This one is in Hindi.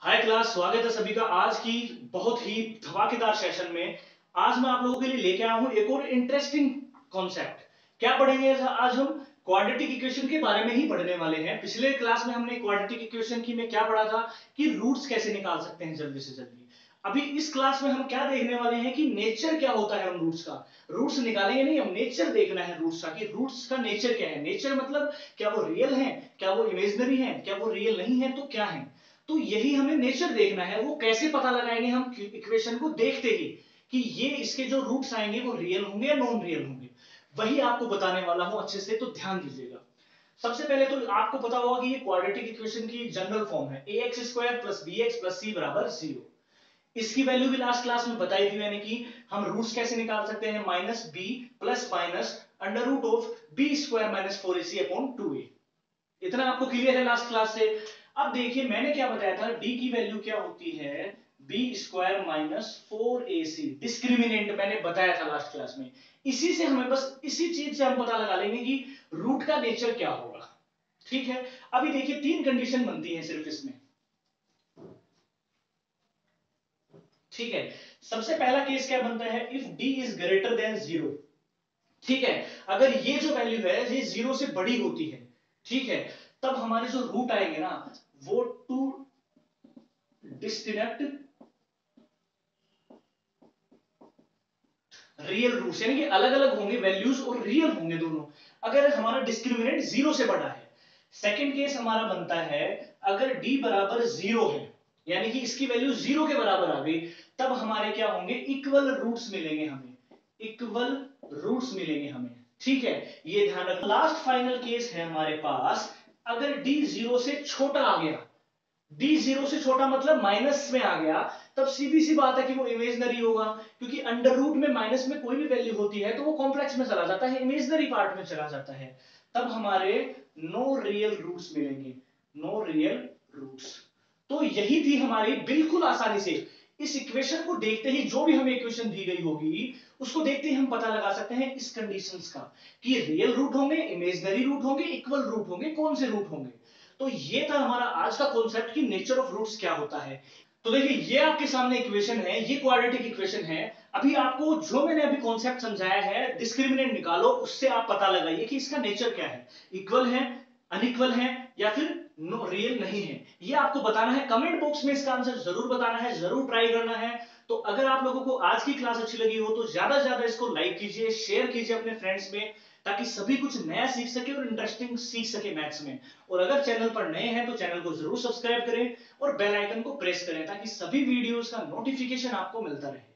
हाय क्लास, स्वागत है सभी का आज की बहुत ही धमाकेदार सेशन में। आज मैं आप लोगों के लिए लेके आया हूं एक और इंटरेस्टिंग कॉन्सेप्ट। क्या पढ़ेंगे आज हम? क्वाड्रेटिक इक्वेशन के बारे में ही पढ़ने वाले हैं। पिछले क्लास में हमने क्वाड्रेटिक इक्वेशन की में क्या पढ़ा था कि रूट्स कैसे निकाल सकते हैं जल्दी से जल्दी। अभी इस क्लास में हम क्या देखने वाले हैं कि नेचर क्या होता है हम रूट्स का। रूट्स निकालेंगे नहीं, हम नेचर देखना है रूट्स का कि रूट्स का नेचर क्या है। नेचर मतलब क्या वो रियल है, क्या वो इमेजिनरी है, क्या वो रियल नहीं है तो क्या है। तो यही हमें नेचर देखना है। वो कैसे पता लगाएंगे हम इक्वेशन को देखते ही कि ये इसके जो रूट्स आएंगे वो रियल होंगे या नॉन रियल होंगे, वही आपको बताने वाला हूं अच्छे से, तो ध्यान दीजिएगा। सबसे पहले तो आपको पता होगा कि ये क्वाड्रेटिक इक्वेशन की जनरल फॉर्म है ax square plus bx plus c बराबर 0। इसकी वैल्यू भी लास्ट क्लास में बताई थी मैंने कि हम रूट्स कैसे निकाल सकते हैं, minus B plus minus under root of B square minus 4ac upon 2a। इतना आपको क्लियर है लास्ट क्लास से। अब देखिए मैंने क्या बताया था, d की वैल्यू क्या होती है, B square minus 4ac। Discriminant मैंने बताया था लास्ट क्लास में। इसी से हमें बस इसी चीज से हम पता लगा लेंगे कि रूट का नेचर क्या होगा। ठीक है, अभी देखिए तीन कंडीशन बनती है सिर्फ इसमें। ठीक है, सबसे पहला केस क्या बनता है, if d is greater than 0। ठीक है, अगर ये जो वैल्यू है ये 0 से बड़ी होती है, ठीक है, तब हमारे जो रूट आएंगे ना वो टू डिस्टिंक्ट रियल रूट्स, यानी कि अलग अलग होंगे वैल्यूज और रियल होंगे दोनों, अगर हमारा डिस्क्रिमिनेंट 0 से बड़ा है। सेकंड केस हमारा बनता है अगर d बराबर 0 है, यानी कि इसकी वैल्यू 0 के बराबर आ गई, तब हमारे क्या होंगे, इक्वल रूट्स मिलेंगे हमें, इक्वल रूट्स मिलेंगे हमें। ठीक है, ये ध्यान रखना। लास्ट फाइनल केस है हमारे पास, अगर d 0 से छोटा आ गया, d 0 से छोटा मतलब माइनस में आ गया, तब सीधी सी बात है कि वो इमेजनरी होगा, क्योंकि अंडर रूट में माइनस में कोई भी वैल्यू होती है तो वो कॉम्प्लेक्स में चला जाता है, इमेजनरी पार्ट में चला जाता है। तब हमारे नो रियल रूट्स मिलेंगे, नो रियल रूट्स। तो यही थी हमारी बिल्कुल आसानी से इस इक्वेशन को देखते ही, जो भी हमें इक्वेशन दी गई होगी उसको देखते ही हम पता लगा सकते हैं इस कंडीशंस का कि रियल रूट होंगे, इमेजनरी रूट होंगे, इक्वल रूट होंगे, कौन से रूट होंगे। तो ये था हमारा आज का कॉन्सेप्ट कि नेचर ऑफ रूट्स क्या होता है। तो देखिए ये आपके सामने इक्वेशन है, ये क्वाड्रेटिक इक्वेशन है। अभी आपको जो मैंने अभी कॉन्सेप्ट समझाया है, डिस्क्रिमिनेंट निकालो, उससे आप पता लगाइए कि इसका नेचर क्या है, इक्वल है, अनइक्वल है या फिर नो रियल नहीं है। ये आपको बताना है, कमेंट बॉक्स में इसका आंसर जरूर बताना है, जरूर ट्राई करना है। तो अगर आप लोगों को आज की क्लास अच्छी लगी हो तो ज्यादा से ज्यादा इसको लाइक कीजिए, शेयर कीजिए अपने फ्रेंड्स में, ताकि सभी कुछ नया सीख सके और इंटरेस्टिंग सीख सके मैथ्स में। और अगर चैनल पर नए हैं तो चैनल को जरूर सब्सक्राइब करें और बेल आइकन को प्रेस करें, ताकि सभी वीडियोस का नोटिफिकेशन आपको मिलता रहे।